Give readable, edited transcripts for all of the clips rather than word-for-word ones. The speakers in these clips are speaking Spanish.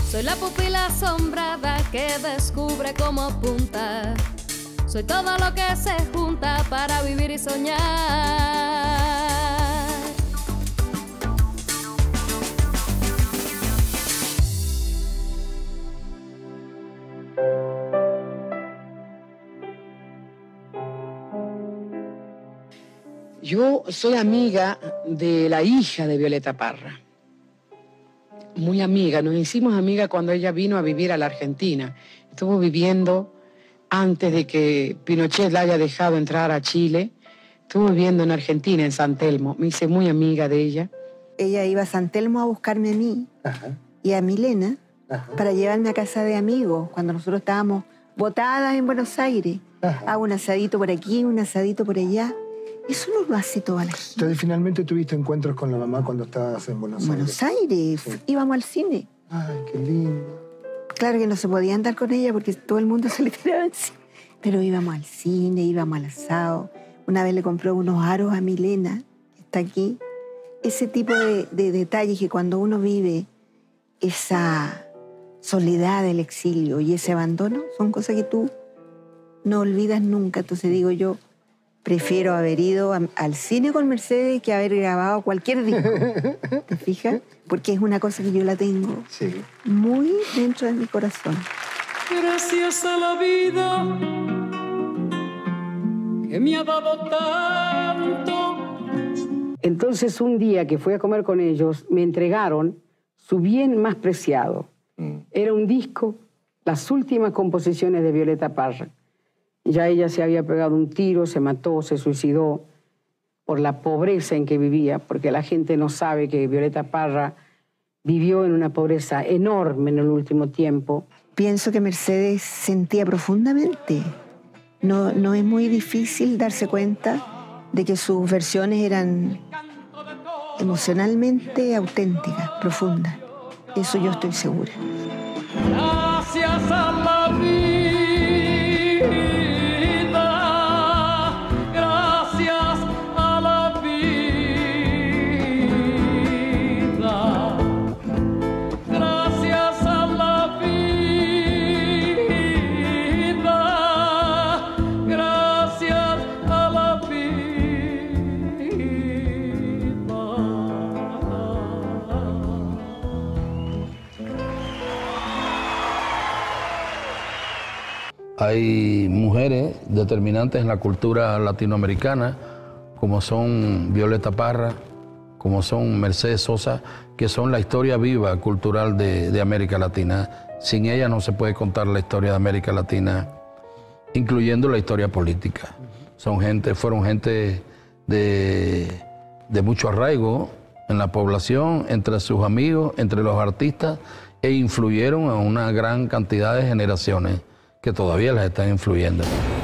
Soy la pupila asombrada que descubre cómo apunta. Soy todo lo que se junta para vivir y soñar. Yo soy amiga de la hija de Violeta Parra. Muy amiga. Nos hicimos amigas cuando ella vino a vivir a la Argentina. Estuvo viviendo antes de que Pinochet la haya dejado entrar a Chile. Estuvo viviendo en Argentina, en San Telmo. Me hice muy amiga de ella. Ella iba a San Telmo a buscarme a mí y a Milena para llevarme a casa de amigos cuando nosotros estábamos botadas en Buenos Aires. Hago un asadito por aquí, un asadito por allá. Eso no lo hace toda la gente. Entonces, finalmente tuviste encuentros con la mamá cuando estabas en Buenos Aires. Buenos Aires. Sí. Íbamos al cine. Ay, qué lindo. Claro que no se podía andar con ella porque todo el mundo se le tiraba encima. Pero íbamos al cine, íbamos al asado. Una vez le compró unos aros a Milena, que está aquí. Ese tipo de detalles que cuando uno vive esa soledad del exilio y ese abandono son cosas que tú no olvidas nunca. Entonces digo yo, prefiero haber ido al cine con Mercedes que haber grabado cualquier disco. ¿Te fijas? Porque es una cosa que yo la tengo muy dentro de mi corazón. Gracias a la vida que me ha dado tanto. Entonces, un día que fui a comer con ellos, me entregaron su bien más preciado. Era un disco, las últimas composiciones de Violeta Parra. Ya ella se había pegado un tiro, se mató, se suicidó por la pobreza en que vivía, porque la gente no sabe que Violeta Parra vivió en una pobreza enorme en el último tiempo. Pienso que Mercedes sentía profundamente. No es muy difícil darse cuenta de que sus versiones eran emocionalmente auténticas, profundas. Eso yo estoy segura. Gracias a la vida. Hay mujeres determinantes en la cultura latinoamericana, como son Violeta Parra, como son Mercedes Sosa, que son la historia viva cultural de América Latina. Sin ellas no se puede contar la historia de América Latina, incluyendo la historia política. Fueron gente de mucho arraigo en la población, entre sus amigos, entre los artistas, e influyeron a una gran cantidad de generaciones que todavía las están influyendo.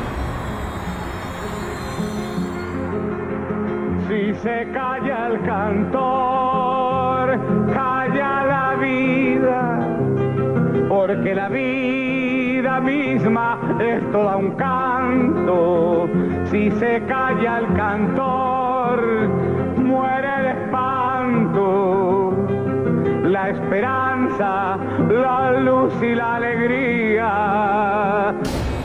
Si se calla el cantor, calla la vida, porque la vida misma es toda un canto. Si se calla el cantor, muere el espanto, la esperanza, la luz y la alegría.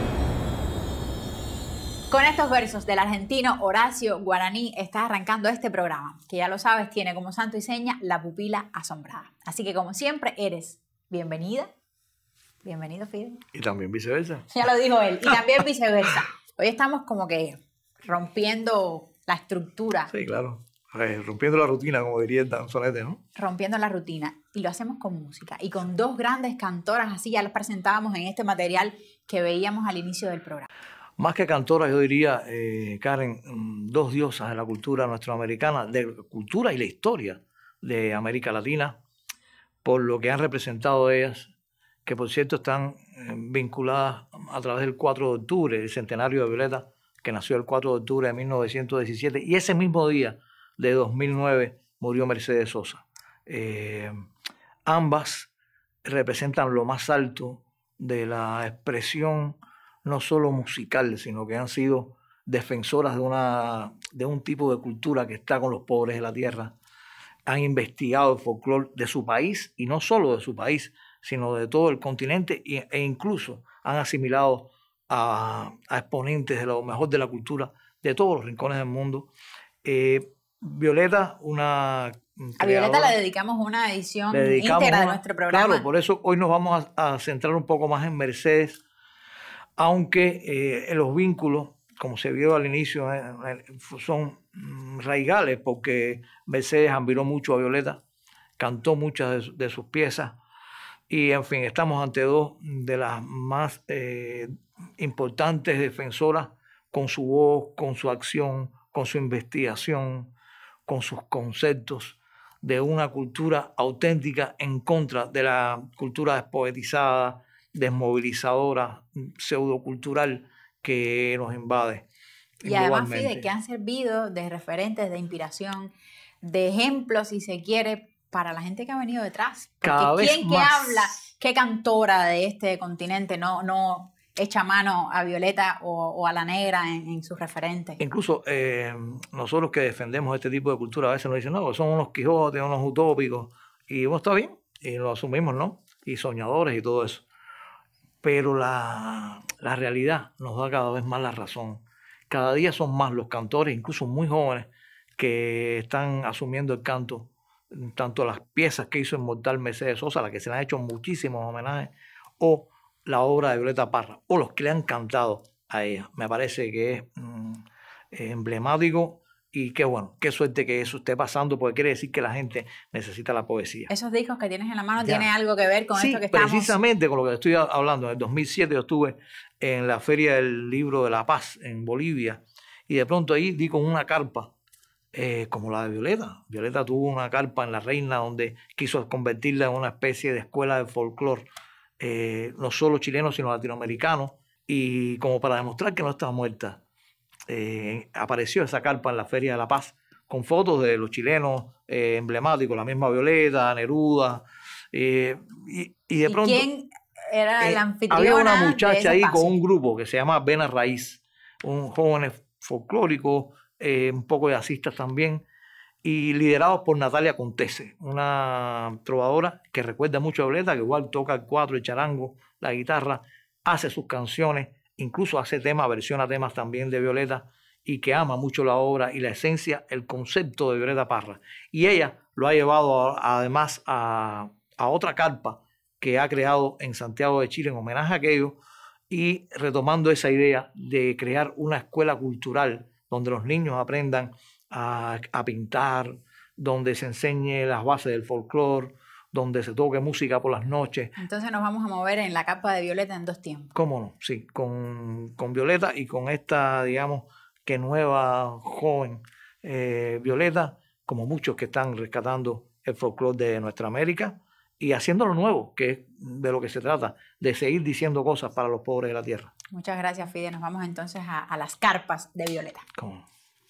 Con estos versos del argentino Horacio Guaraní está arrancando este programa, que ya lo sabes, tiene como santo y seña la pupila asombrada. Así que como siempre eres bienvenida. Bienvenido, Fidel. Y también viceversa. Ya lo dijo él. Y también viceversa. Hoy estamos como que rompiendo la estructura. Sí, claro. Rompiendo la rutina, como diría el danzonete, ¿no? Rompiendo la rutina. Y lo hacemos con música. Y con dos grandes cantoras, así ya las presentábamos en este material que veíamos al inicio del programa. Más que cantoras, yo diría, Karen, dos diosas de la cultura nuestroamericana, de la cultura y la historia de América Latina, por lo que han representado ellas, que por cierto están vinculadas a través del 4 de octubre, el centenario de Violeta, que nació el 4 de octubre de 1917, y ese mismo día de 2009 murió Mercedes Sosa. Ambas representan lo más alto de la expresión no solo musical, sino que han sido defensoras de un tipo de cultura que está con los pobres de la tierra. Han investigado el folclore de su país, y no solo de su país, sino de todo el continente e incluso han asimilado a exponentes de lo mejor de la cultura de todos los rincones del mundo. Violeta, una a Violeta le dedicamos una edición íntegra de nuestro programa. Claro, por eso hoy nos vamos a centrar un poco más en Mercedes, aunque los vínculos, como se vio al inicio, son raigales, porque Mercedes admiró mucho a Violeta, cantó muchas de sus piezas, y en fin, estamos ante dos de las más importantes defensoras con su voz, con su acción, con su investigación, con sus conceptos de una cultura auténtica en contra de la cultura despoetizada, desmovilizadora, pseudocultural que nos invade. Y además, Fide, que han servido de referentes, de inspiración, de ejemplos, si se quiere, para la gente que ha venido detrás. Porque ¿quién que habla, qué cantora de este continente no echa mano a Violeta o a la Negra en sus referentes? Incluso nosotros que defendemos este tipo de cultura a veces nos dicen, no, son unos Quijotes, unos utópicos, y bueno, está bien, y lo asumimos, ¿no? Y soñadores y todo eso. Pero la realidad nos da cada vez más la razón. Cada día son más los cantores, incluso muy jóvenes, que están asumiendo el canto, tanto las piezas que hizo Inmortal Mercedes Sosa, a la que se le han hecho muchísimos homenajes, o la obra de Violeta Parra, o los que le han cantado a ella. Me parece que es emblemático, y qué bueno, qué suerte que eso esté pasando, porque quiere decir que la gente necesita la poesía. ¿Esos discos que tienes en la mano tienen algo que ver con esto que estamos...? Precisamente con lo que estoy hablando. En el 2007 yo estuve en la Feria del Libro de La Paz, en Bolivia, y de pronto ahí di con una carpa, como la de Violeta. Violeta tuvo una carpa en La Reina donde quiso convertirla en una especie de escuela de folclore, no solo chileno, sino latinoamericano, y como para demostrar que no estaba muerta, apareció esa carpa en la Feria de La Paz con fotos de los chilenos emblemáticos, la misma Violeta, Neruda, y de pronto... ¿Quién era la anfitriona? Había una muchacha ahí con un grupo que se llama Vena Raíz, un joven folclórico, un poco jazzistas también, y liderados por Natalia Contese, una trovadora que recuerda mucho a Violeta, que igual toca el cuatro, el charango, la guitarra, hace sus canciones, incluso hace temas, versiona temas también de Violeta, y que ama mucho la obra y la esencia, el concepto de Violeta Parra. Y ella lo ha llevado además a otra carpa que ha creado en Santiago de Chile en homenaje a aquello, y retomando esa idea de crear una escuela cultural donde los niños aprendan a pintar, donde se enseñe las bases del folclore, donde se toque música por las noches. Entonces nos vamos a mover en la carpa de Violeta en dos tiempos. ¿Cómo no? Sí, con Violeta y con esta, digamos, que nueva joven Violeta, como muchos que están rescatando el folclore de nuestra América y haciéndolo nuevo, que es de lo que se trata, de seguir diciendo cosas para los pobres de la tierra. Muchas gracias, Fide. Nos vamos entonces a las carpas de Violeta. ¿Cómo?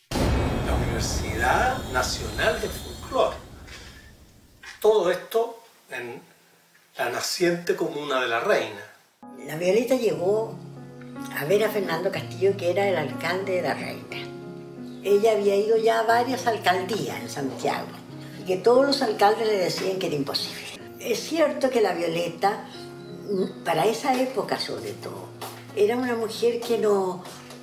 La Universidad Nacional de Folclore. Todo esto en la naciente comuna de La Reina. La Violeta llegó a ver a Fernando Castillo, que era el alcalde de La Reina. Ella había ido ya a varias alcaldías en Santiago y que todos los alcaldes le decían que era imposible. Es cierto que la Violeta, para esa época sobre todo, era una mujer que no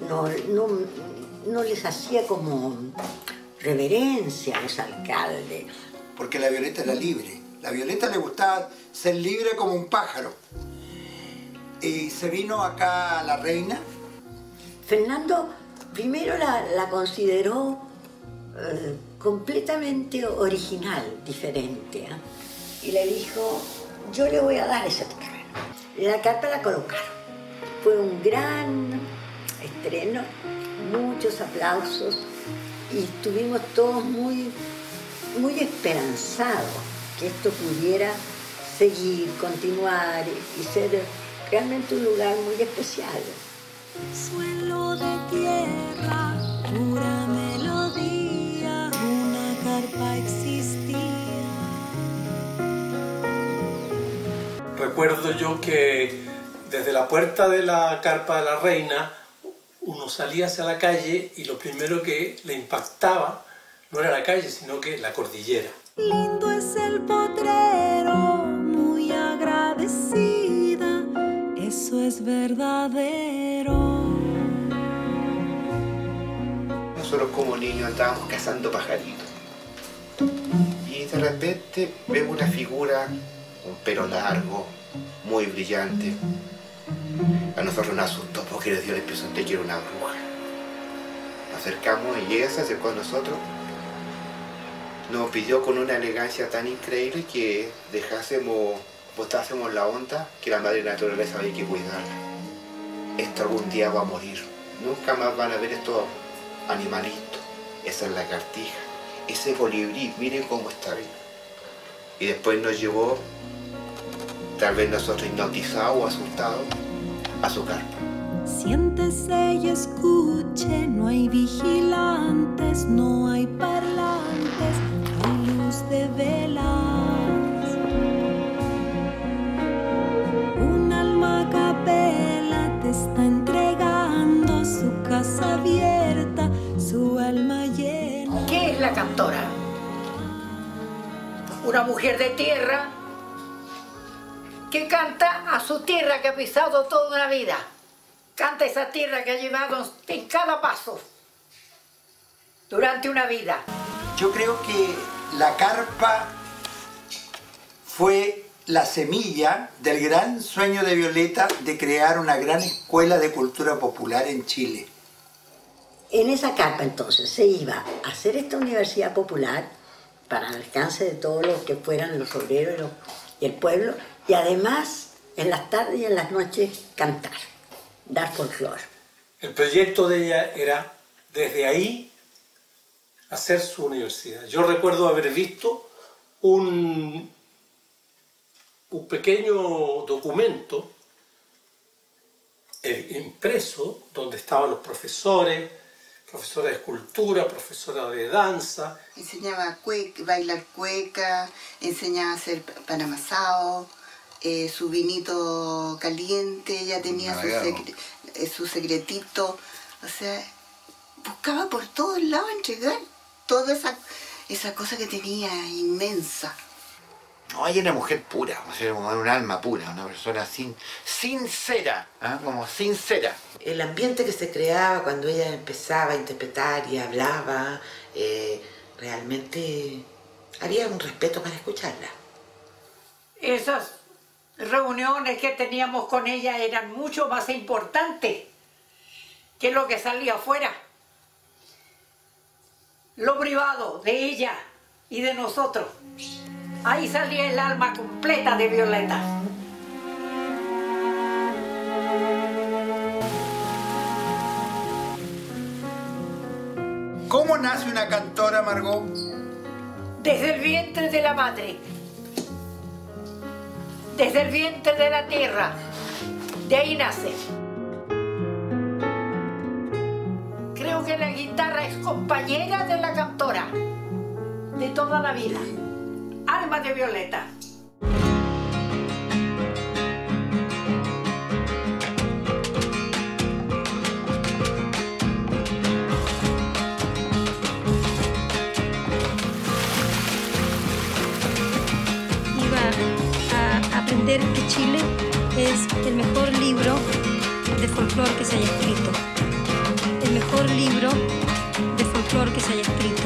les hacía como reverencia a los alcaldes. Porque la Violeta era libre. La Violeta le gustaba ser libre como un pájaro. Y se vino acá a La Reina. Fernando primero la consideró completamente original, diferente, ¿eh? Y le dijo, yo le voy a dar ese terreno. La carpa la colocaron. Fue un gran estreno, muchos aplausos, y estuvimos todos muy esperanzados que esto pudiera seguir, continuar y ser realmente un lugar muy especial. Suelo de tierra, pura melodía, una carpa existía. Recuerdo yo que desde la puerta de la carpa de La Reina uno salía hacia la calle y lo primero que le impactaba no era la calle, sino que la cordillera. Lindo es el potrero, muy agradable. agradecida, eso es verdadero. Nosotros como niños andábamos cazando pajaritos y de repente vemos una figura, un pelo largo, muy brillante. A nosotros nos asustó porque nos dio la impresión de que era una bruja. Nos acercamos y ella se acercó a nosotros. Nos pidió con una elegancia tan increíble que botásemos la onda, que la madre naturaleza había que cuidarla. Esto algún día va a morir. Nunca más van a ver estos animalitos. Esa es la lagartija, ese colibrí, miren cómo está bien. Y después nos llevó, tal vez nosotros hipnotizados o asustados, a su carpa. Siéntese y escuche, no hay vigilantes, no hay parlantes, no hay luz de velas. Un alma a capela te está entregando su casa abierta, su alma llena. ¿Qué es la cantora? Una mujer de tierra que canta a su tierra que ha pisado toda una vida. Canta esa tierra que ha llevado en cada paso durante una vida. Yo creo que la carpa fue la semilla del gran sueño de Violeta de crear una gran escuela de cultura popular en Chile. En esa carpa entonces se iba a hacer esta universidad popular para el alcance de todos los que fueran los obreros y el pueblo, y además en las tardes y en las noches cantar, dar folclore. El proyecto de ella era desde ahí hacer su universidad. Yo recuerdo haber visto un pequeño documento impreso donde estaban los profesores, profesora de escultura, profesora de danza. Enseñaba bailar cueca, enseñaba a hacer pan amasado, su vinito caliente, ella tenía su secretito. O sea, buscaba por todos lados entregar toda esa cosa que tenía inmensa. No, ella era una mujer pura, o sea, un alma pura, una persona sincera, ¿eh? Como sincera. El ambiente que se creaba cuando ella empezaba a interpretar y hablaba, realmente había un respeto para escucharla. Esas reuniones que teníamos con ella eran mucho más importantes que lo que salía afuera. Lo privado de ella y de nosotros. Ahí salía el alma completa de Violeta. ¿Cómo nace una cantora, Margot? Desde el vientre de la madre. Desde el vientre de la tierra. De ahí nace. Creo que la guitarra es compañera de la cantora. De toda la vida. Alma de Violeta. Iba a aprender que Chile es el mejor libro de folclore que se haya escrito. El mejor libro de folclore que se haya escrito.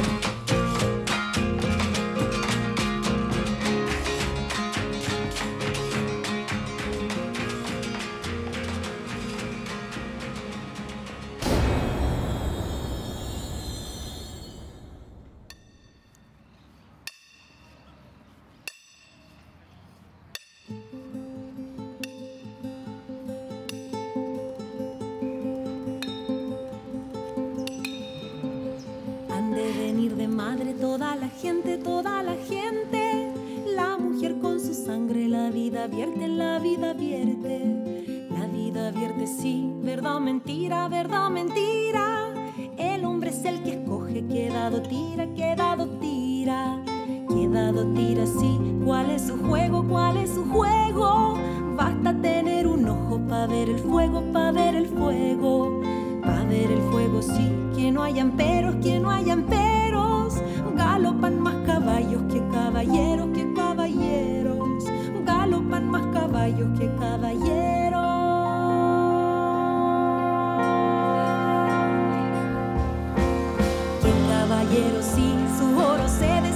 Toda la gente, la mujer con su sangre, la vida vierte, la vida vierte, la vida vierte, sí, verdad o mentira, verdad o mentira. El hombre es el que escoge, que dado tira, que dado tira, que dado tira, sí. ¿Cuál es su juego? ¿Cuál es su juego? Basta tener un ojo para ver el fuego, para ver el fuego, para ver el fuego, sí. Que no hayan peros, que no hayan peros. Galopan más caballos que caballeros, que caballeros. Galopan más caballos caballos, qué caballero. Qué caballero, sí, su oro cede,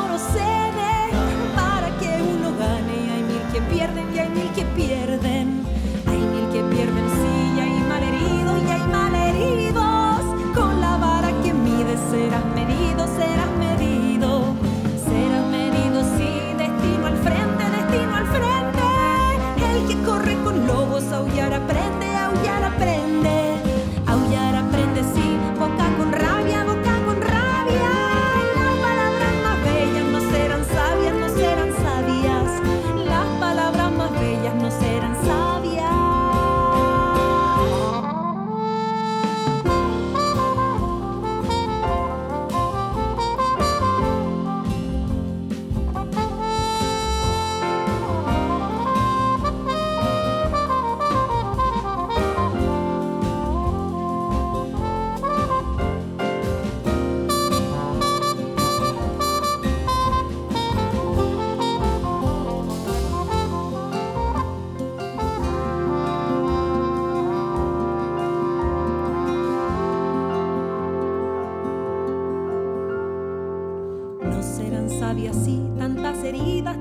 para que uno gane. Hay mil que pierden y hay mil que pierden. Hay mil que pierden, sí, y hay malheridos y hay malheridos. Con la vara que mide serás medido, serás medido. Serás medido, sí, destino al frente, destino al frente. El que corre con lobos, aullar aprende, aullar aprende. Aullar aprende, sí, boca con rabia, boca con rabia. Las palabras más bellas no serán sabias, no serán sabias. Las palabras más bellas no serán sabias. No serán sabias, sí, tantas heridas,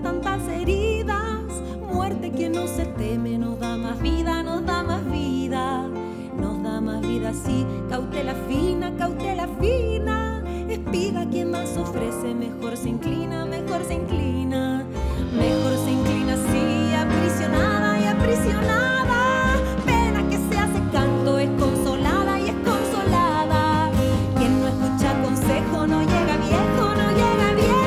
muerte que no se teme, nos da más vida, nos da más vida, nos da más vida, sí, cautela fina, espiga quien más ofrece, mejor se inclina, mejor se inclina, mejor se inclina, sí, aprisionada y aprisionada, pena que se hace canto, es consolada y es consolada, quien no escucha consejo no llega viejo, no llega viejo.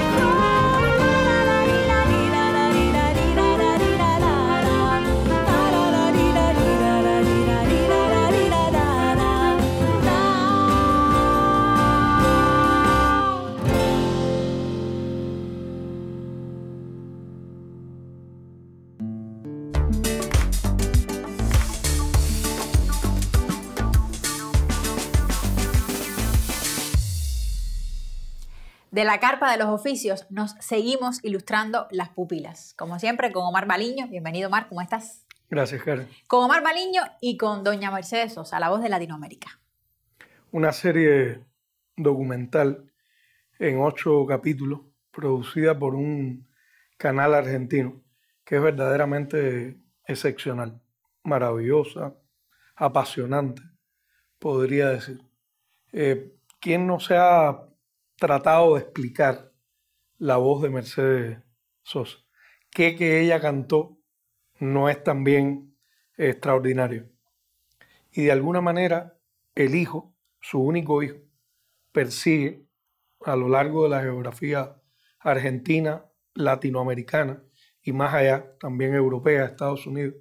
De la carpa de los oficios nos seguimos ilustrando las pupilas. Como siempre, con Omar Baliño. Bienvenido, Omar, ¿cómo estás? Gracias, Karen. Con Omar Baliño y con doña Mercedes Sosa, la voz de Latinoamérica. Una serie documental en 8 capítulos, producida por un canal argentino, que es verdaderamente excepcional, maravillosa, apasionante, podría decir. ¿Quién no se ha tratado de explicar la voz de Mercedes Sosa? Que ella cantó no es también extraordinario. Y de alguna manera el hijo, su único hijo, persigue a lo largo de la geografía argentina, latinoamericana y más allá, también europea, Estados Unidos,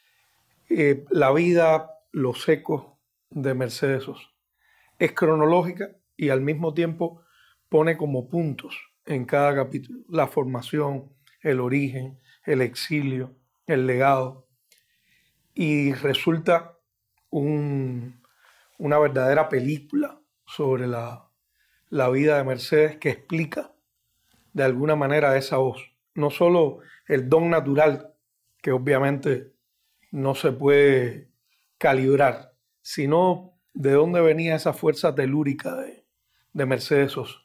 la vida, los ecos de Mercedes Sosa. Es cronológica y al mismo tiempo pone como puntos en cada capítulo la formación, el origen, el exilio, el legado, y resulta una verdadera película sobre la vida de Mercedes, que explica de alguna manera esa voz. No solo el don natural, que obviamente no se puede calibrar, sino de dónde venía esa fuerza telúrica de Mercedes Sosa.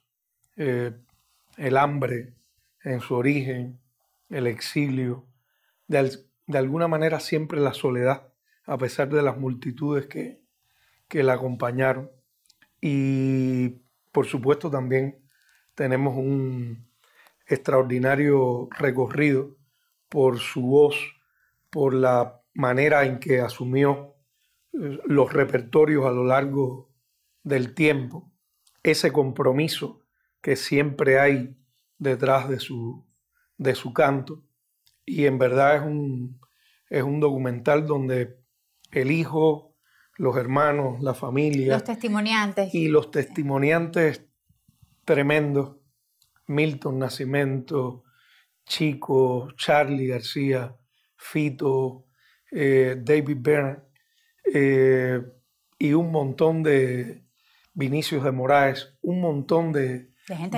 El hambre en su origen, el exilio, de alguna manera siempre la soledad, a pesar de las multitudes que la acompañaron. Y por supuesto también tenemos un extraordinario recorrido por su voz, por la manera en que asumió los repertorios a lo largo del tiempo, ese compromiso que siempre hay detrás de su canto. Y en verdad es un documental donde el hijo, los hermanos, la familia, los testimoniantes y los testimoniantes tremendos, Milton Nascimento, Chico, Charly García, Fito, David Byrne, y un montón de Vinicius de Moraes, un montón de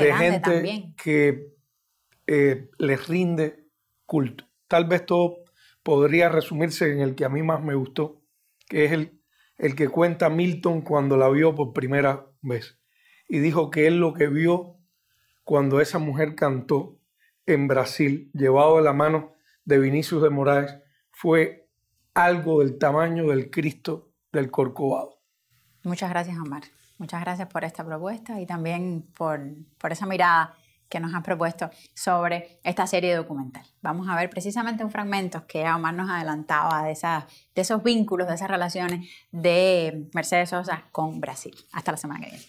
gente que les rinde culto. Tal vez todos podría resumirse en el que a mí más me gustó, que es el que cuenta Milton cuando la vio por primera vez. Y dijo que él lo que vio cuando esa mujer cantó en Brasil, llevado de la mano de Vinicius de Moraes, fue algo del tamaño del Cristo del Corcovado. Muchas gracias, Omar. Muchas gracias por esta propuesta y también por esa mirada que nos has propuesto sobre esta serie documental. Vamos a ver precisamente un fragmento que Omar nos adelantaba de esos vínculos, de esas relaciones de Mercedes Sosa con Brasil. Hasta la semana que viene.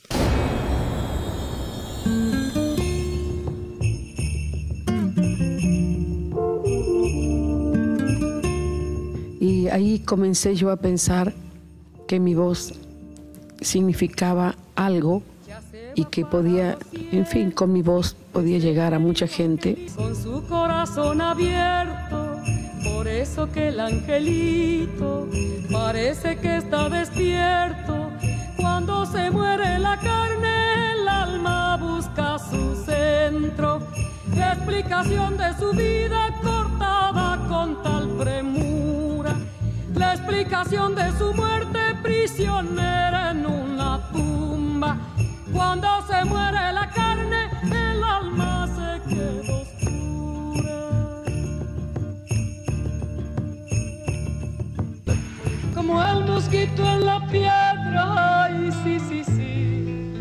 Y ahí comencé yo a pensar que mi voz significaba algo y que podía, en fin, con mi voz podía llegar a mucha gente. Con su corazón abierto, por eso que el angelito parece que está despierto. Cuando se muere la carne, el alma busca su centro. La explicación de su vida cortada con tal premura, la explicación de su muerte prisionera en una tumba. Cuando se muere la carne, el alma se queda oscura. Como el mosquito en la piedra, ay, sí, sí, sí.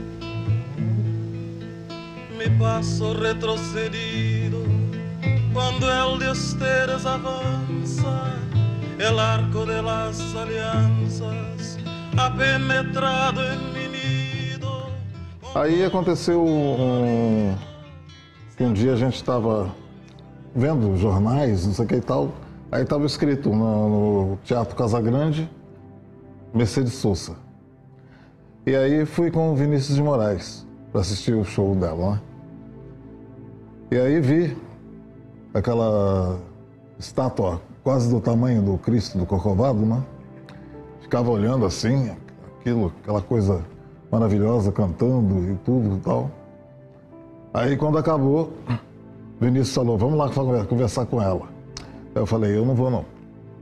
Mi paso retrocedido, cuando el Dios Teres avanza, el arco de las alianças ha penetrado en mi nido. Aí aconteceu que um dia a gente estava vendo jornais, não sei o que e tal, aí estava escrito no Teatro Casagrande, Mercedes Sosa. E aí fui com o Vinícius de Moraes para assistir o show dela, né? E aí vi aquela estátua quase do tamanho do Cristo do Corcovado, né? Ficava olhando assim, aquela coisa maravilhosa, cantando e tudo e tal. Aí quando acabou, Vinícius falou, vamos lá conversar com ela. Eu falei, eu não vou não.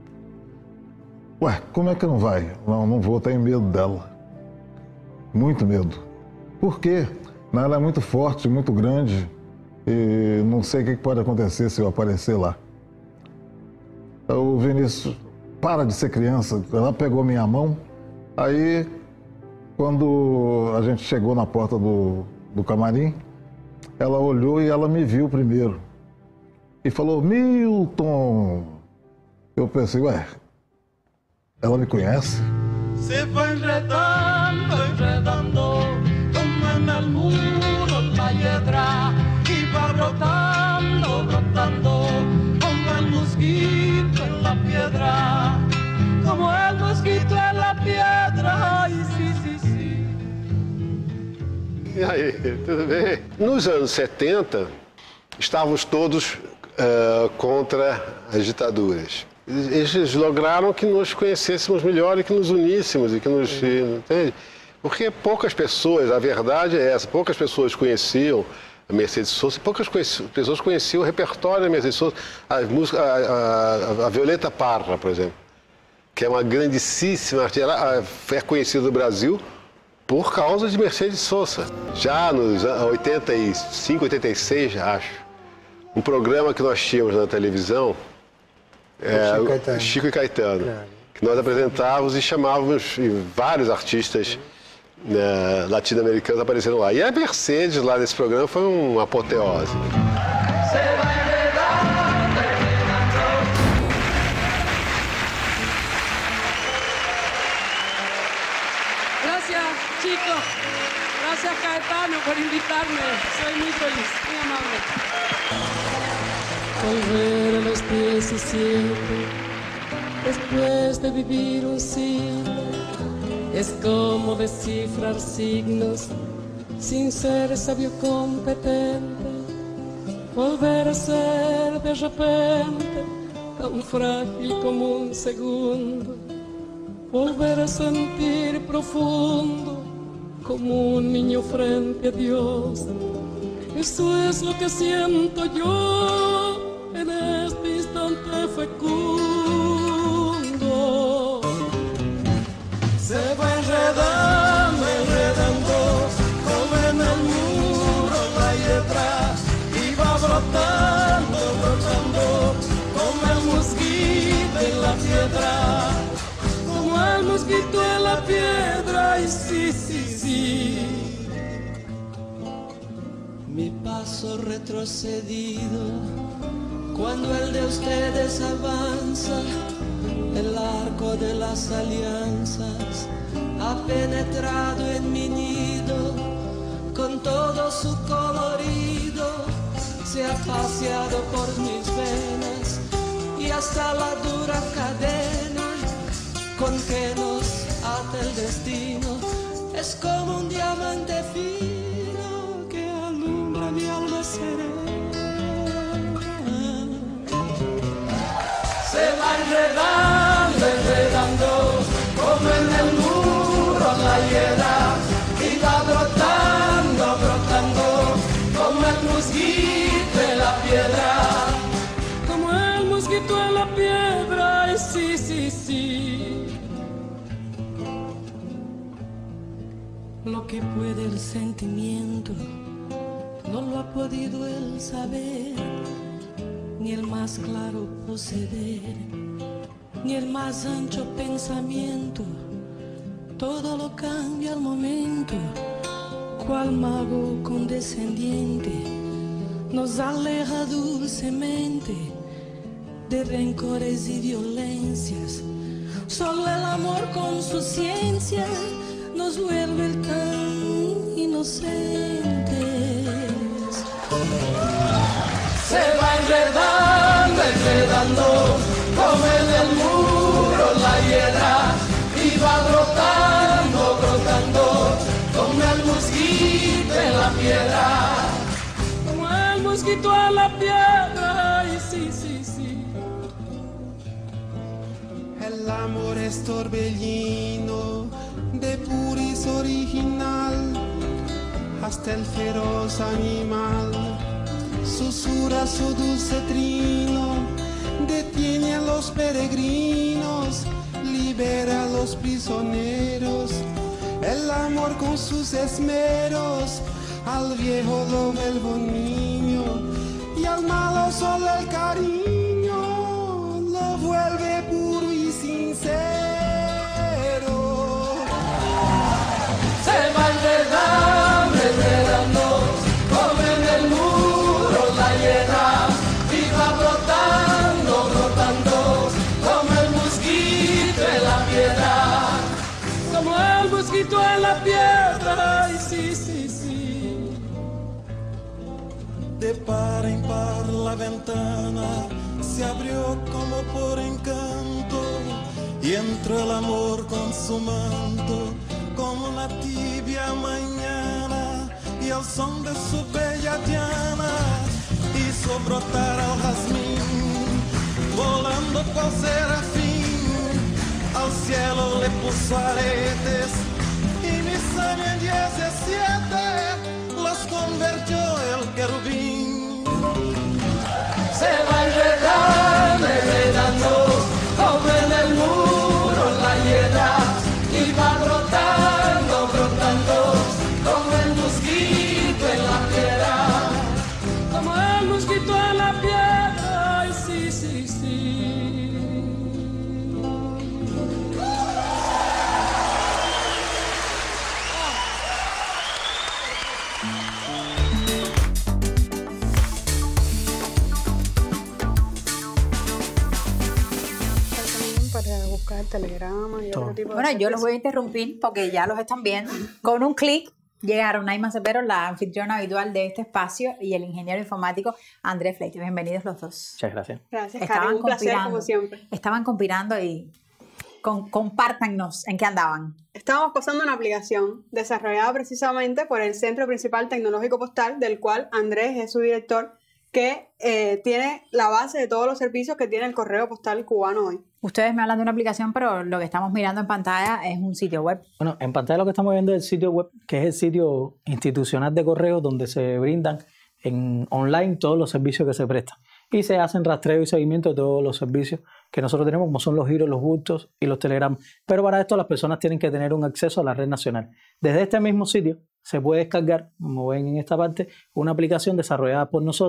Ué, como é que não vai? Não vou, tenho medo dela. Muito medo. Por quê? Ela é muito forte, muito grande e não sei o que pode acontecer se eu aparecer lá. O Vinícius, para de ser criança, ela pegou minha mão, aí quando a gente chegou na porta do camarim, ela olhou e ela me viu primeiro e falou, Milton! Eu pensei, ué, ela me conhece? Se vai enredando, enredando, como en el muro la piedra, y va brotando, brotando, como el mosquito en la piedra, como el mosquito en la piedra, ay, sí, sí, sí. E aí, tudo bem? Nos anos 70, estávamos todos contra as ditaduras. Eles lograram que nos conhecêssemos melhor e que nos uníssemos e que nos... Entende? Porque poucas pessoas, a verdade é essa, poucas pessoas conheciam a Mercedes Sosa, poucas pessoas conheciam o repertório da Mercedes Sosa, a Violeta Parra, por exemplo, que é uma grandíssima artista, ela é conhecida no Brasil por causa de Mercedes Sosa. Já nos 85, 86, acho, um programa que nós tínhamos na televisão, Chico e Caetano, que nós apresentávamos e chamávamos vários artistas latino-americanos apareceram lá. E a Mercedes lá nesse programa foi uma apoteose. Gracias, Chico. Gracias, Caetano, por invitarme. Soy muy feliz, muy amable. Volver a los 17, después de vivir un siglo, es como descifrar signos sin ser sabio competente. Volver a ser de repente tan frágil como un segundo. Volver a sentir profundo como un niño frente a Dios. Eso es lo que siento yo en este instante fecundo. mosquito en la piedra y sí, sí, sí. Mi paso retrocedido cuando el de ustedes avanza, el arco de las alianzas ha penetrado en mi nido con todo su colorido, se ha paseado por mis venas y hasta la dura cadena con que nos ata el destino es como un diamante fino que alumbra mi alma serena. Se va enredando, enredando, como en el muro la hiedra, y va brotando, brotando, como el mosquito en la piedra. Como el mosquito en la piedra, y sí, sí, sí. Lo que puede el sentimiento, no lo ha podido el saber, ni el más claro proceder, ni el más ancho pensamiento. Todo lo cambia al momento, cual mago condescendiente nos aleja dulcemente de rencores y violencias. Solo el amor con su ciencia nos vuelve tan inocentes. Se va enredando, enredando, como en el muro la hiedra, y va brotando, brotando, como el mosquito en la piedra. Como el mosquito en la piedra, y sí, sí, sí. El amor es torbellino, de puris original, hasta el feroz animal susurra su dulce trino, detiene a los peregrinos, libera a los prisioneros. El amor con sus esmeros al viejo lo vuelve niño, y al malo solo el cariño lo vuelve puro y sincero. Se va enredando, enredando, como en el muro la hiedra, y va brotando, brotando, como el mosquito en la piedra. Como el mosquito en la piedra, y sí, sí, sí. De par en par la ventana se abrió como por encanto, y entró el amor con su manto, como una tibia mañana, y al son de su bella diana hizo brotar al jazmín, volando cual serafín, al cielo le puso aretes, y mis años en 17 los convirtió el querubín. Se va enredando, enredando, como en el muro la hiedra, y va brotando, brotando, como el mosquito en la piedra. Como el mosquito en la piedra, y sí, sí, sí. Para buscar telegrama y otro tipo de Bueno, yo los voy a interrumpir porque ya los están viendo. Con un clic llegaron Naima Cepero, la anfitriona habitual de este espacio, y el ingeniero informático Andrés Fleite. Bienvenidos los dos. Muchas gracias. Gracias, Karen. Un placer, como siempre. Estaban conspirando y compártanos en qué andaban. Estábamos pasando una aplicación desarrollada precisamente por el Centro Principal Tecnológico Postal, del cual Andrés es su director, que tiene la base de todos los servicios que tiene el correo postal cubano hoy. Ustedes me hablan de una aplicación, pero lo que estamos mirando en pantalla es un sitio web. Bueno, en pantalla lo que estamos viendo es el sitio web, que es el sitio institucional de correo donde se brindan en online todos los servicios que se prestan. Y se hacen rastreo y seguimiento de todos los servicios que nosotros tenemos, como son los giros, los bultos y los telegramas. Pero para esto las personas tienen que tener un acceso a la red nacional. Desde este mismo sitio se puede descargar, como ven en esta parte, una aplicación desarrollada por nosotros,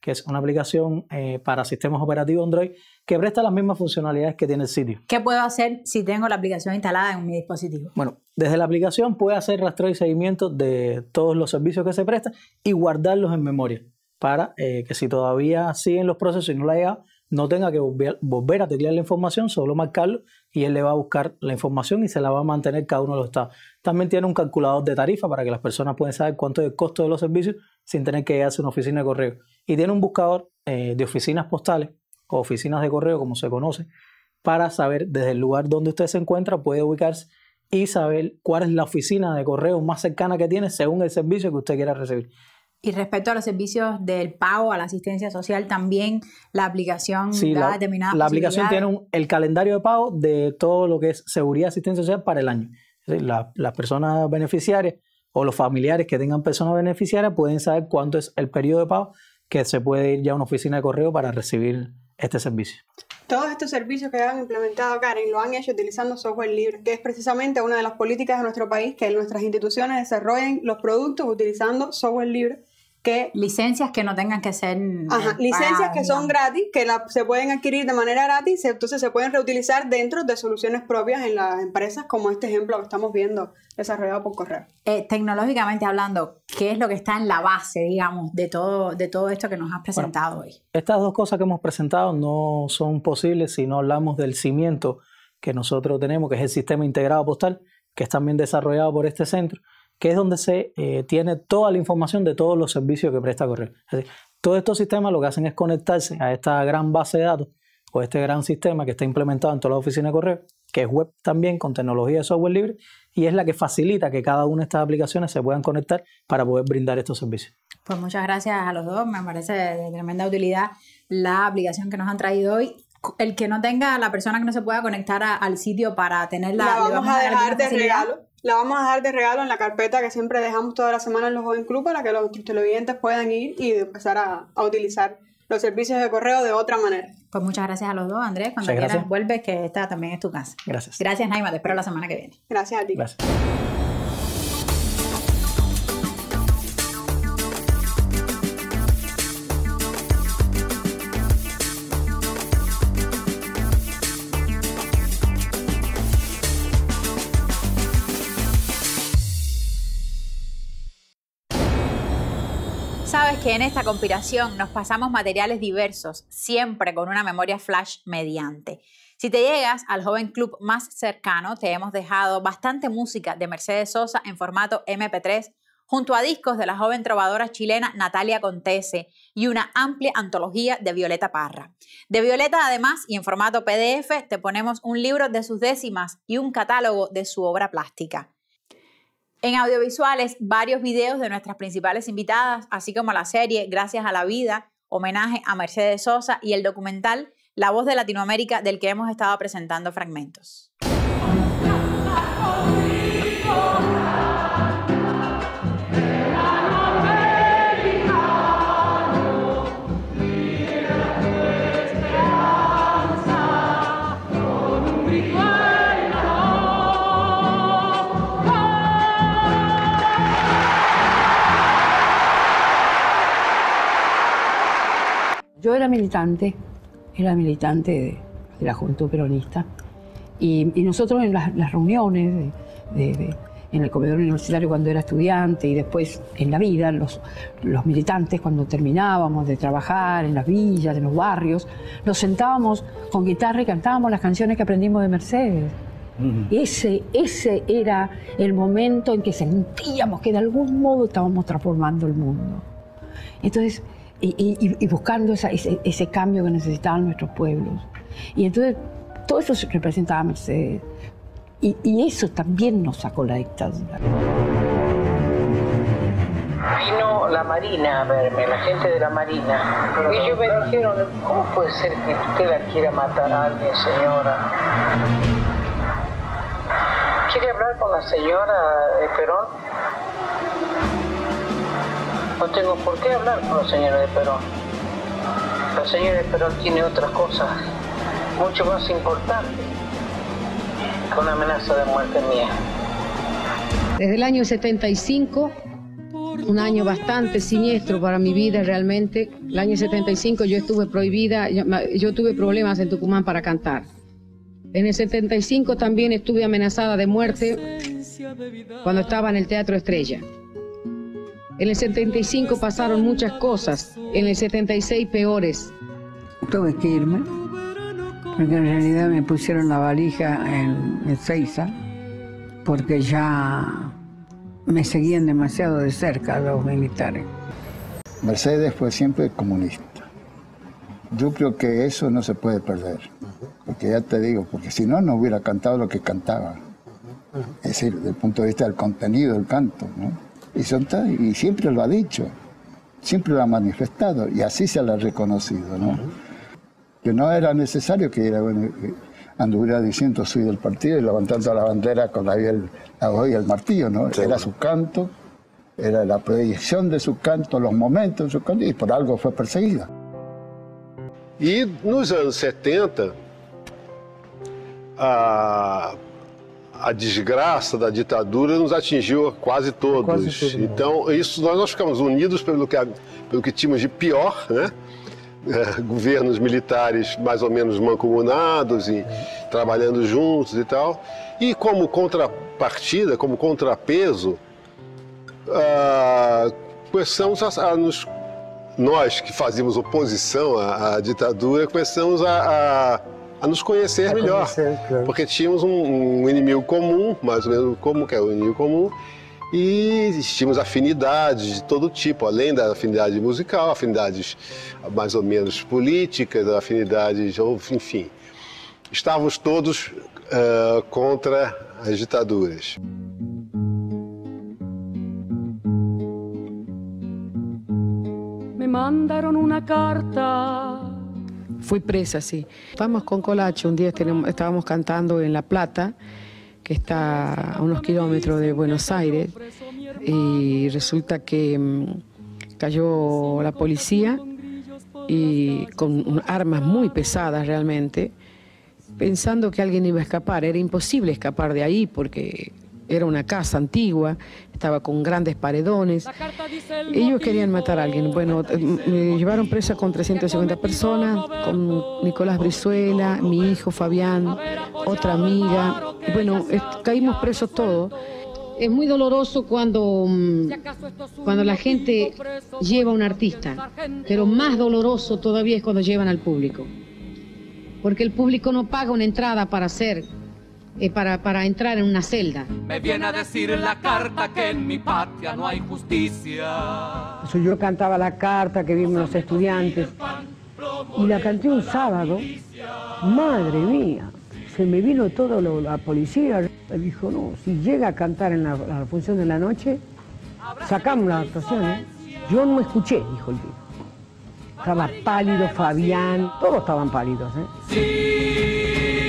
que es una aplicación para sistemas operativos Android que presta las mismas funcionalidades que tiene el sitio. ¿Qué puedo hacer si tengo la aplicación instalada en mi dispositivo? Bueno, desde la aplicación puede hacer rastreo y seguimiento de todos los servicios que se prestan y guardarlos en memoria para que si todavía siguen los procesos y no la ha llegado, no tenga que volver a teclear la información, solo marcarlo y él le va a buscar la información y se la va a mantener cada uno de los estados. También tiene un calculador de tarifa para que las personas puedan saber cuánto es el costo de los servicios sin tener que llegarse a una oficina de correo. Y tiene un buscador de oficinas postales o oficinas de correo, como se conoce, para saber desde el lugar donde usted se encuentra, puede ubicarse y saber cuál es la oficina de correo más cercana que tiene según el servicio que usted quiera recibir. Y respecto a los servicios del pago, a la asistencia social, también la aplicación sí, da determinadas la aplicación tiene el calendario de pago de todo lo que es seguridad y asistencia social para el año. Es decir, las personas beneficiarias o los familiares que tengan personas beneficiarias pueden saber cuánto es el periodo de pago que se puede ir ya a una oficina de correo para recibir este servicio. Todos estos servicios que han implementado, Karen, lo han hecho utilizando software libre, que es precisamente una de las políticas de nuestro país, que nuestras instituciones desarrollen los productos utilizando software libre. Que licencias que no tengan que ser licencias que son gratis, que se pueden adquirir de manera gratis, entonces se pueden reutilizar dentro de soluciones propias en las empresas, como este ejemplo que estamos viendo desarrollado por correo. Tecnológicamente hablando, ¿qué es lo que está en la base, digamos, de todo esto que nos has presentado hoy? Estas dos cosas que hemos presentado no son posibles si no hablamos del cimiento que nosotros tenemos, que es el sistema integrado postal, que es también desarrollado por este centro, que es donde se tiene toda la información de todos los servicios que presta correo. Es decir, todos estos sistemas lo que hacen es conectarse a esta gran base de datos o este gran sistema que está implementado en todas las oficinas de correo, que es web también con tecnología de software libre y es la que facilita que cada una de estas aplicaciones se puedan conectar para poder brindar estos servicios. Pues muchas gracias a los dos, me parece de tremenda utilidad la aplicación que nos han traído hoy. El que no tenga, la persona que no se pueda conectar al sitio para tenerla, la vamos a dejar de regalo. La vamos a dejar de regalo en la carpeta que siempre dejamos toda la semana en los Joven Club para que los televidentes puedan ir y empezar a utilizar los servicios de correo de otra manera. Pues muchas gracias a los dos, Andrés. Cuando quieras vuelves, que esta también es tu casa. Gracias. Gracias, Naima. Te espero la semana que viene. Gracias a ti. Gracias. Sabes que en esta conspiración nos pasamos materiales diversos, siempre con una memoria flash mediante. Si te llegas al Joven Club más cercano, te hemos dejado bastante música de Mercedes Sosa en formato MP3, junto a discos de la joven trovadora chilena Natalia Contese y una amplia antología de Violeta Parra. De Violeta, además, y en formato PDF, te ponemos un libro de sus décimas y un catálogo de su obra plástica. En audiovisuales, varios videos de nuestras principales invitadas, así como la serie Gracias a la Vida, homenaje a Mercedes Sosa, y el documental La Voz de Latinoamérica, del que hemos estado presentando fragmentos. Yo era militante de la Juventud Peronista y nosotros en las reuniones en el comedor universitario cuando era estudiante y después en la vida, los militantes cuando terminábamos de trabajar en las villas, en los barrios, nos sentábamos con guitarra y cantábamos las canciones que aprendimos de Mercedes. Ese era el momento en que sentíamos que de algún modo estábamos transformando el mundo. Entonces, y buscando ese cambio que necesitaban nuestros pueblos. Y entonces todo eso se representaba a Mercedes. Y eso también nos sacó la dictadura. Vino la Marina a verme, la gente de la Marina. Y ellos me dijeron, ¿cómo puede ser que usted la quiera matar a alguien, señora? ¿Quiere hablar con la señora de Perón? No tengo por qué hablar con la señora de Perón. La señora de Perón tiene otras cosas mucho más importantes que una amenaza de muerte mía. Desde el año 75 un año bastante siniestro para mi vida realmente. El año 75 yo estuve prohibida, yo tuve problemas en Tucumán para cantar. En el 75 también estuve amenazada de muerte cuando estaba en el Teatro Estrella. En el 75 pasaron muchas cosas, en el 76 peores. Tuve que irme, porque en realidad me pusieron la valija en Ezeiza, porque ya me seguían demasiado de cerca los militares. Mercedes fue siempre comunista. Yo creo que eso no se puede perder, porque ya te digo, porque si no, no hubiera cantado lo que cantaba. Es decir, desde el punto de vista del contenido del canto, ¿no? Y siempre lo ha dicho, siempre lo ha manifestado, y así se lo ha reconocido, ¿no? Que no era necesario que anduviera diciendo soy del partido y levantando la bandera con la voz y el martillo, ¿no? Era su canto, era la proyección de su canto, los momentos de su canto, y por algo fue perseguida. E nos anos 70, a desgraça da ditadura nos atingiu a quase todos. Então, isso, nós ficamos unidos pelo que tínhamos de pior, né? Governos militares mais ou menos mancomunados e trabalhando juntos e tal. E como contrapartida, como contrapeso, começamos nós que fazíamos oposição à ditadura, começamos a nos conhecer melhor, claro. Porque tínhamos um inimigo comum, mais ou menos como que é o inimigo comum, e tínhamos afinidades de todo tipo, além da afinidade musical, afinidades mais ou menos políticas, afinidades, enfim. Estávamos todos contra as ditaduras. Me mandaron una carta. Fui presa, sí. Estábamos con Colacho, un día estábamos cantando en La Plata, que está a unos kilómetros de Buenos Aires, y resulta que cayó la policía y con armas muy pesadas realmente, pensando que alguien iba a escapar. Era imposible escapar de ahí porque era una casa antigua, estaba con grandes paredones. Ellos querían matar a alguien. Bueno, me llevaron presa con 350 personas, con Nicolás Brizuela, mi hijo Fabián, otra amiga. Bueno, caímos presos todos. Es muy doloroso cuando la gente lleva a un artista, pero más doloroso todavía es cuando llevan al público. Porque el público no paga una entrada para entrar en una celda. Me viene a decir en la carta que en mi patria no hay justicia. Yo cantaba la carta que vimos los estudiantes y la canté un sábado. Madre mía, se me vino todo la policía. Me dijo, no, si llega a cantar en la función de la noche, sacamos la actuación, ¿eh? Yo no escuché, dijo el tío. Estaba pálido Fabián, todos estaban pálidos, ¿eh?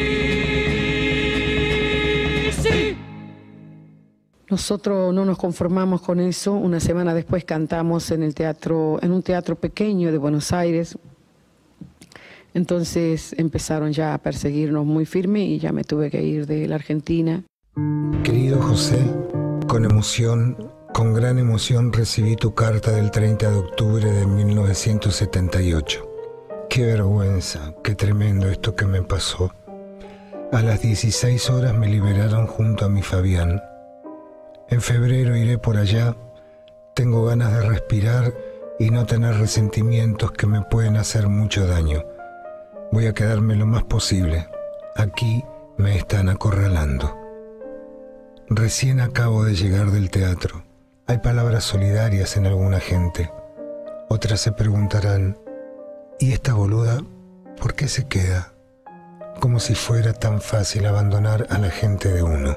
Nosotros no nos conformamos con eso. Una semana después cantamos en un teatro pequeño de Buenos Aires. Entonces empezaron ya a perseguirnos muy firme y ya me tuve que ir de la Argentina. Querido José, con emoción, con gran emoción recibí tu carta del 30 de octubre de 1978. Qué vergüenza, qué tremendo esto que me pasó. A las 16 horas me liberaron junto a mi Fabián. En febrero iré por allá, tengo ganas de respirar y no tener resentimientos que me pueden hacer mucho daño. Voy a quedarme lo más posible. Aquí me están acorralando. Recién acabo de llegar del teatro. Hay palabras solidarias en alguna gente. Otras se preguntarán, ¿y esta boluda por qué se queda? Como si fuera tan fácil abandonar a la gente de uno.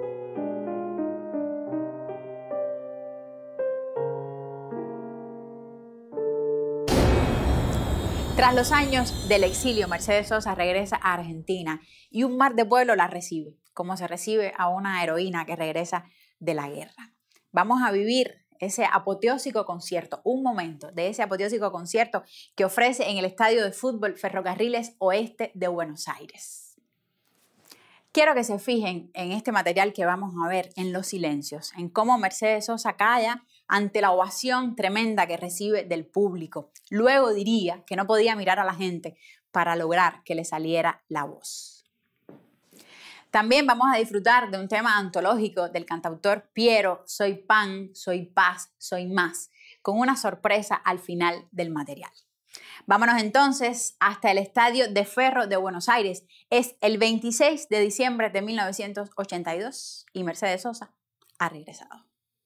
Tras los años del exilio, Mercedes Sosa regresa a Argentina y un mar de pueblo la recibe, como se recibe a una heroína que regresa de la guerra. Vamos a vivir ese apoteósico concierto, un momento de ese apoteósico concierto que ofrece en el estadio de fútbol Ferrocarriles Oeste de Buenos Aires. Quiero que se fijen en este material que vamos a ver, en los silencios, en cómo Mercedes Sosa calla ante la ovación tremenda que recibe del público. Luego diría que no podía mirar a la gente para lograr que le saliera la voz. También vamos a disfrutar de un tema antológico del cantautor Piero, Soy pan, soy paz, soy más, con una sorpresa al final del material. Vámonos entonces hasta el Estadio de Ferro de Buenos Aires. Es el 26 de diciembre de 1982 y Mercedes Sosa ha regresado.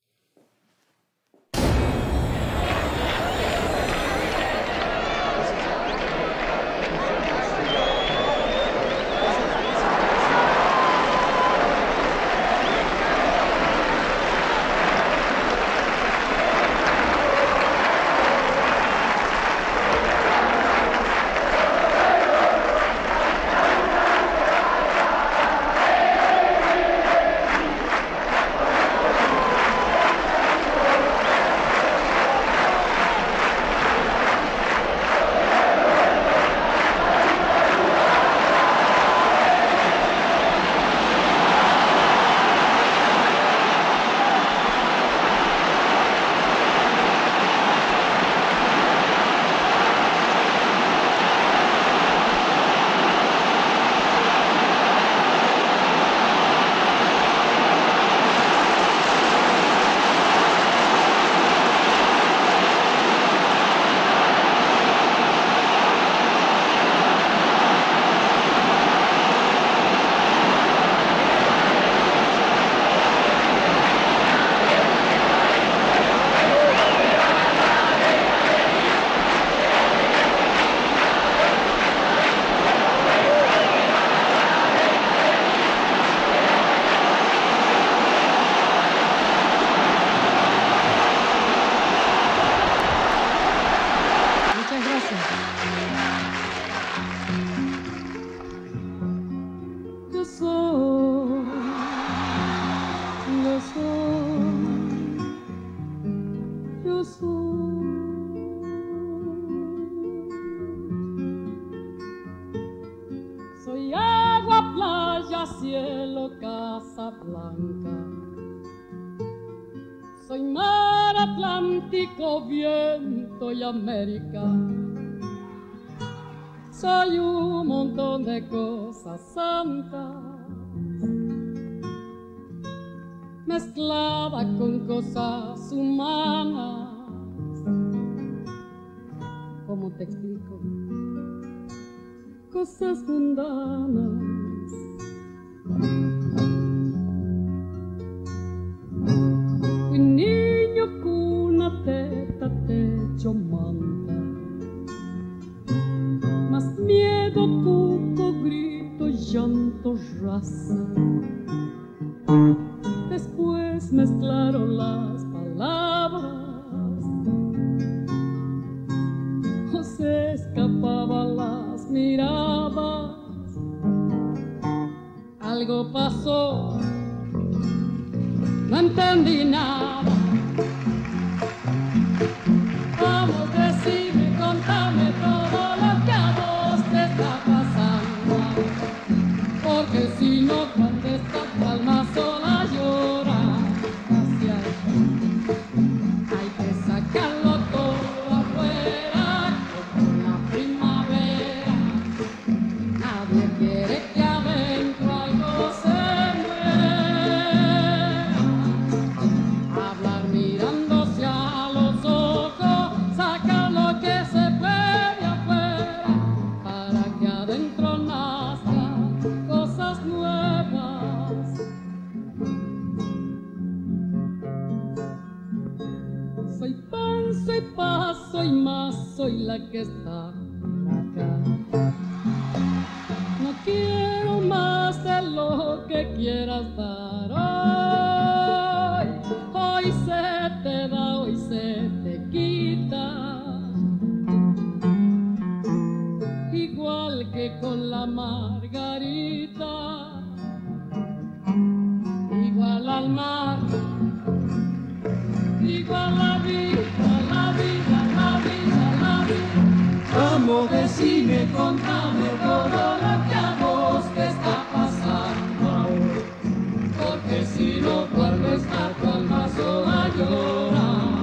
América, soy un montón de cosas santas mezclada con cosas humanas. ¿Cómo te explico? Cosas mundanas. Un niño con una teta, techo, manta, más miedo, cuco, grito, llanto, raza. Después mezclaron las palabras o se escapaban las miradas. Algo pasó, no entendí nada. Vamos, decime, contame todo lo que a vos te está pasando, porque si no, cuando esta calma sola llora, hacia hay que sacarlo todo afuera, como la primavera. Nadie quiere que adentro algo se muera. Hablar mirándose a los ojos, sacar lo que se puede afuera, para que adentro nazcan cosas nuevas. Soy pan, soy paz, soy más, soy la que está acá. No quiero más de lo que quieras dar hoy. Hoy se te da, hoy se te quita. Igual que con la margarita, igual al mar, igual la vida, la vida, la vida, la vida. Vamos, decime, contame todo lo que a vos te está pasando ahora, porque si no, cuando esta calma sola llora,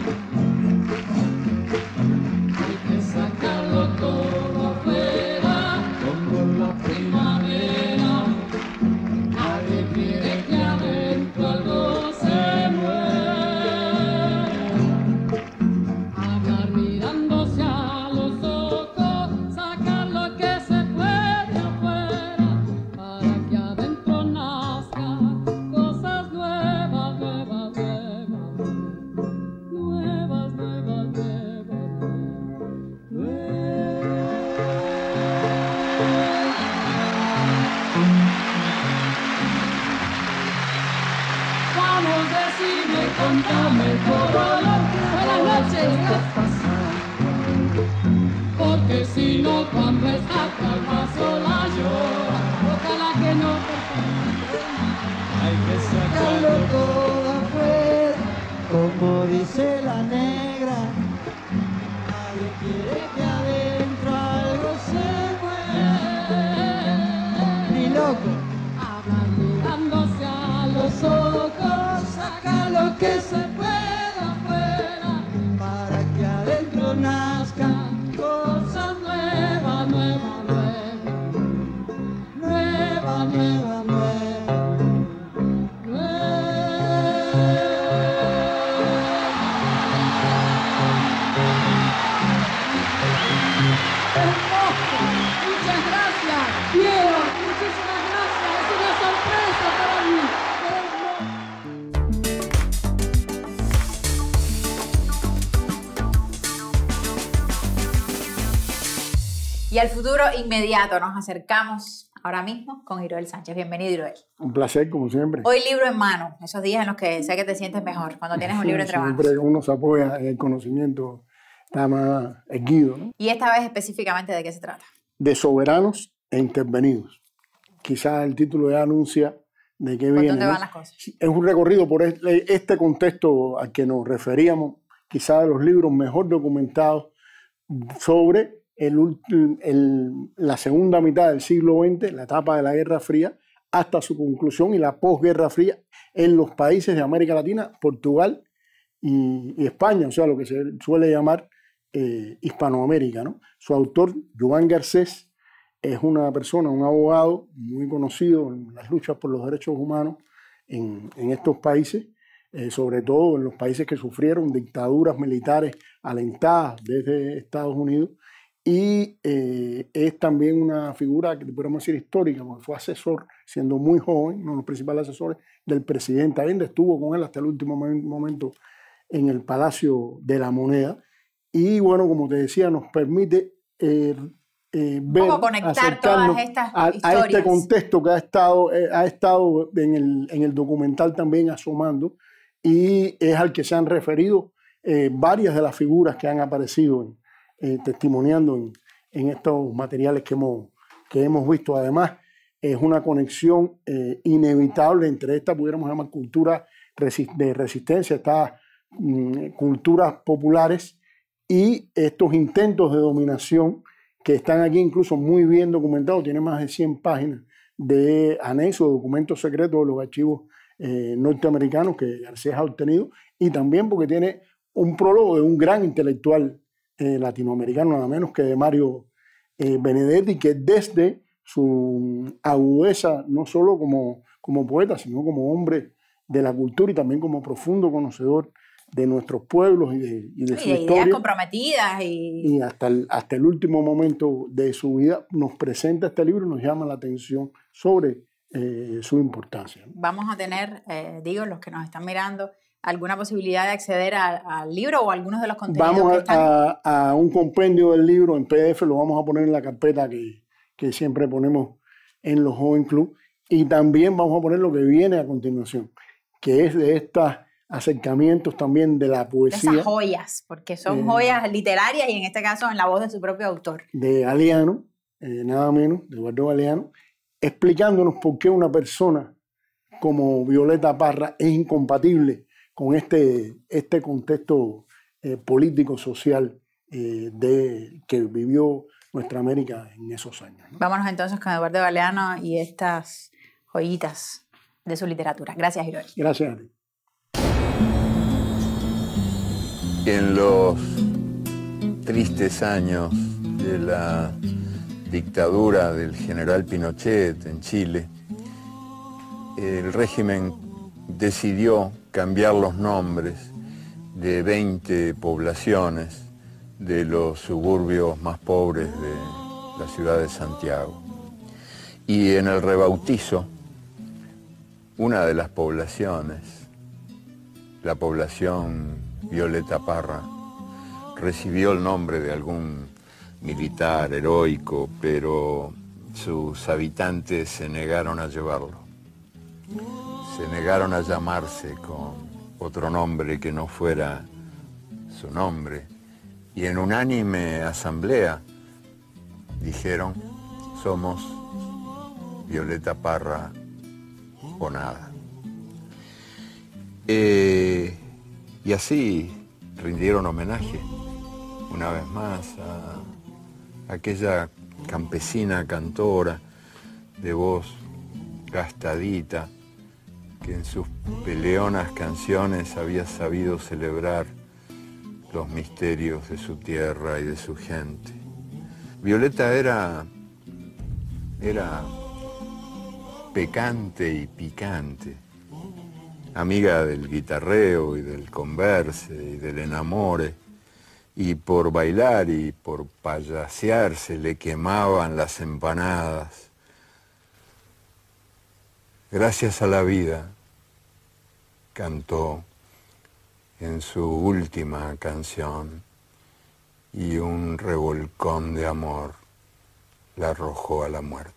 decime, contame todo lo que vos estás pasando. Porque si no, cuando esta calma sola llora, ojalá que no te hay que sacarlo todo afuera, como dice la negra. Nadie quiere que adentro algo se mueva. Ni loco. Hablan mirándose a los ojos, saca lo que se pueda afuera, para que adentro nazcan cosas nuevas, nuevas, nuevas, nuevas, nuevas. Muchas gracias, Piero, muchísimas gracias, es una sorpresa para mí. Y al futuro inmediato nos acercamos ahora mismo con Iroel Sánchez. Bienvenido, Iroel. Un placer, como siempre. Hoy libro en mano, esos días en los que sé que te sientes mejor, cuando tienes un libro entre manos. Siempre uno se apoya en el conocimiento, está más erguido, ¿no? Y esta vez específicamente, ¿de qué se trata? De soberanos e intervenidos. Quizás el título ya anuncia de qué viene. ¿Por dónde van las cosas? Es un recorrido por este contexto al que nos referíamos, quizás de los libros mejor documentados sobre la segunda mitad del siglo XX, la etapa de la Guerra Fría, hasta su conclusión y la posguerra fría en los países de América Latina, Portugal y España, o sea, lo que se suele llamar Hispanoamérica, ¿no? Su autor, Joan Garcés, es una persona, un abogado muy conocido en las luchas por los derechos humanos en estos países, sobre todo en los países que sufrieron dictaduras militares alentadas desde Estados Unidos, y es también una figura que podemos decir histórica, porque fue asesor, siendo muy joven, uno de los principales asesores del presidente Allende, estuvo con él hasta el último momento en el Palacio de la Moneda, y bueno, como te decía, nos permite ver, conectar todas estas historias a este contexto que ha estado en el documental también asomando, y es al que se han referido varias de las figuras que han aparecido testimoniando en estos materiales que hemos visto. Además, es una conexión inevitable entre esta, pudiéramos llamar, cultura de resistencia, estas culturas populares y estos intentos de dominación que están aquí incluso muy bien documentados. Tiene más de 100 páginas de anexos, documentos secretos de los archivos norteamericanos que Garcés ha obtenido, y también porque tiene un prólogo de un gran intelectual latinoamericano, nada menos que de Mario Benedetti, que desde su agudeza, no solo como poeta, sino como hombre de la cultura y también como profundo conocedor de nuestros pueblos y de su historia, ideas comprometidas y hasta el último momento de su vida nos presenta este libro y nos llama la atención sobre su importancia. Vamos a tener, los que nos están mirando, ¿alguna posibilidad de acceder al libro o a algunos de los contenidos? Vamos a un compendio del libro en PDF, lo vamos a poner en la carpeta que siempre ponemos en los Joven Club, y también vamos a poner lo que viene a continuación, que es de estos acercamientos también de la poesía. De esas joyas, porque son joyas literarias y en este caso en la voz de su propio autor. De Galeano, nada menos, de Eduardo Galeano, explicándonos por qué una persona como Violeta Parra es incompatible con este contexto político, social que vivió nuestra América en esos años, ¿no? Vámonos entonces con Eduardo Galeano y estas joyitas de su literatura. Gracias, Iroel. Gracias a ti. En los tristes años de la dictadura del general Pinochet en Chile, el régimen decidió cambiar los nombres de 20 poblaciones de los suburbios más pobres de la ciudad de Santiago. Y en el rebautizo, una de las poblaciones, la población Violeta Parra, recibió el nombre de algún militar heroico, pero sus habitantes se negaron a llevarlo. Se negaron a llamarse con otro nombre que no fuera su nombre. Y en unánime asamblea dijeron, somos Violeta Parra o nada. Y así rindieron homenaje una vez más a aquella campesina cantora de voz gastadita que en sus peleonas canciones había sabido celebrar los misterios de su tierra y de su gente. Violeta era pecante y picante, amiga del guitarreo y del converse y del enamore, y por bailar y por payasear se le quemaban las empanadas. Gracias a la vida, cantó en su última canción, y un revolcón de amor la arrojó a la muerte.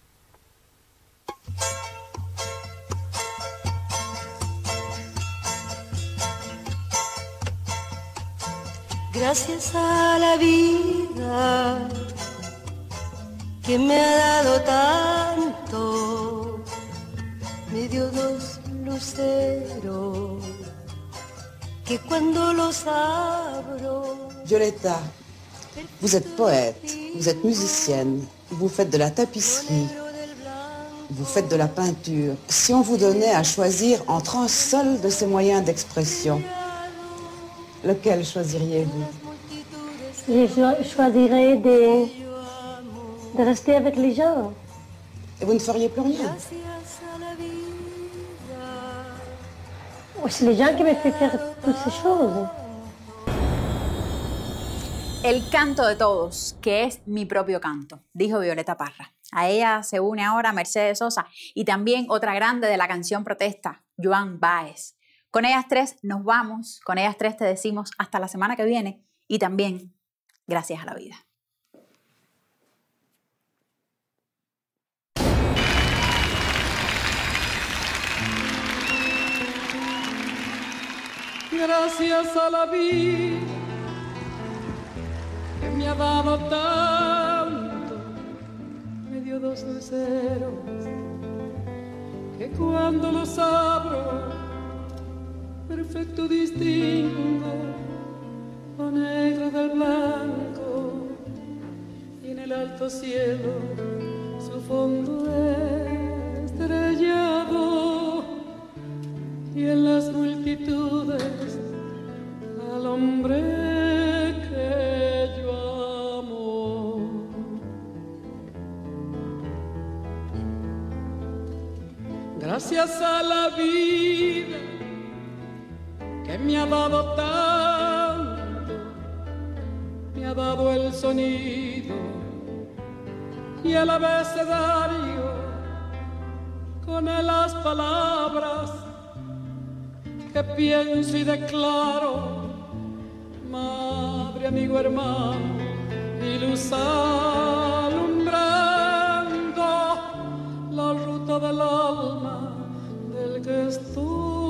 Gracias a la vida que me ha dado tanto, me dio dos luceros que cuando los abro... Violeta, vous êtes poète, vous êtes musicienne, vous faites de la tapisserie, vous faites de la peinture. Si on vous donnait à choisir entre un seul de ces moyens d'expression, lequel choisiriez-vous? Je choisirais de rester avec les gens. Et vous ne feriez plus rien? C'est les gens qui me font faire toutes ces choses. El canto de todos, que es mi propio canto, dijo Violeta Parra. A ella se une ahora Mercedes Sosa y también otra grande de la canción protesta, Joan Baez. Con ellas tres nos vamos, con ellas tres te decimos hasta la semana que viene y también gracias a la vida. Gracias a la vida que me ha dado tanto, me dio dos luceros que cuando los abro perfecto distingo lo negro del blanco, y en el alto cielo su fondo estrellado, y en las multitudes al hombre que yo amo. Gracias a la vida que me ha dado tanto, me ha dado el sonido y el abecedario con las palabras que pienso y declaro, madre, amigo, hermano, y luz alumbrando la ruta del alma del que estoy